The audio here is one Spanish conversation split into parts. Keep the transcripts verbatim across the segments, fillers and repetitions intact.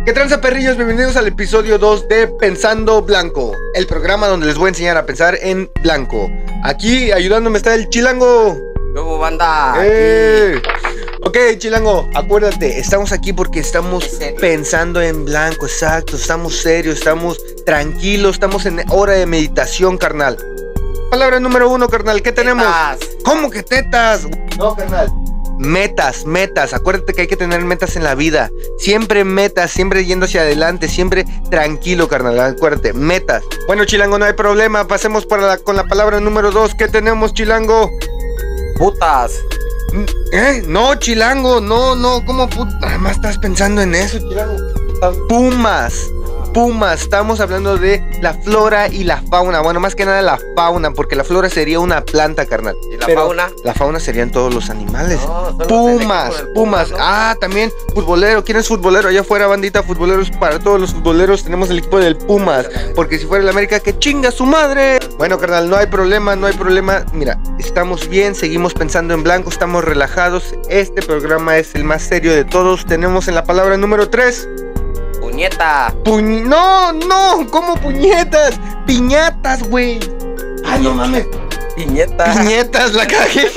¿Qué tranza, perrillos? Bienvenidos al episodio dos de Pensando Blanco, el programa donde les voy a enseñar a pensar en blanco. Aquí ayudándome está el Chilango. Luego, banda. ¡Eh! Ok, Chilango, acuérdate, estamos aquí porque estamos pensando en blanco, exacto, estamos serios, estamos tranquilos, estamos en hora de meditación, carnal. Palabra número uno, carnal, ¿qué tenemos? Tetas. ¿Cómo que tetas? No, carnal. Metas, metas, acuérdate que hay que tener metas en la vida. Siempre metas, siempre yendo hacia adelante, siempre tranquilo, carnal, acuérdate, metas. Bueno, Chilango, no hay problema, pasemos para la, con la palabra número dos. ¿Qué tenemos, Chilango? Putas. ¿Eh? No, Chilango, no, no, ¿cómo puta? Nada más estás pensando en eso, Chilango. Pumas. Pumas, estamos hablando de la flora y la fauna. Bueno, más que nada la fauna, porque la flora sería una planta, carnal. ¿Y la Pero fauna? La fauna serían todos los animales. No, solo Pumas, el equipo del Pumas. Puma, ¿no? Ah, también futbolero. ¿Quién es futbolero? Allá afuera, bandita, futboleros. Para todos los futboleros tenemos el equipo del Pumas. Porque si fuera el América, ¡que chinga su madre! Bueno, carnal, no hay problema, no hay problema. Mira, estamos bien, seguimos pensando en blanco, estamos relajados. Este programa es el más serio de todos. Tenemos en la palabra número tres. Puñeta. Puñ... No, no, ¿cómo puñetas? Piñatas, güey. Ay, no mames. Piñeta. Piñetas, la cagué.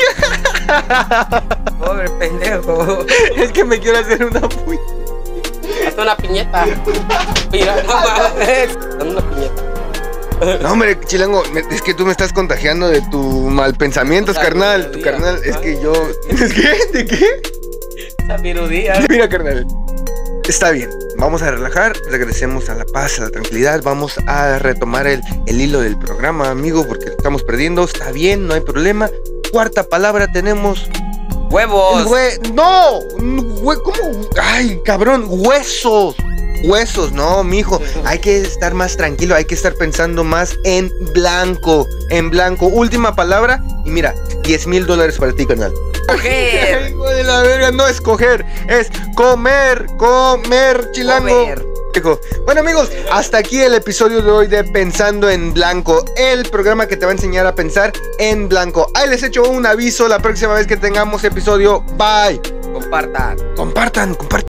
Pobre pendejo. Es que me quiero hacer una puñeta. Hasta una piñeta. Mira, no mames. Hasta una piñeta. No, hombre, Chilango, me- es que tú me estás contagiando de tu mal pensamientos, Esa carnal. Tu virudía. carnal, es que yo. ¿Es qué? ¿De qué? Esa virudía. Mira, carnal. Está bien, vamos a relajar, regresemos a la paz, a la tranquilidad, vamos a retomar el, el hilo del programa, amigo, porque lo estamos perdiendo. Está bien, no hay problema. Cuarta palabra tenemos. Huevos. El hue- ¡No! Hue- ¿Cómo? ¡Ay, cabrón! ¡Huesos! Huesos, no, mijo. Hay que estar más tranquilo, hay que estar pensando más en blanco. En blanco. Última palabra. Y mira, diez mil dólares para ti, canal. Coger. Hijo de la verga, no escoger, es comer, comer, Chilango. Comer. Hijo. Bueno, amigos, hasta aquí el episodio de hoy de Pensando en Blanco, el programa que te va a enseñar a pensar en blanco. Ahí les echo un aviso la próxima vez que tengamos episodio. Bye. Compartan. Compartan, compartan.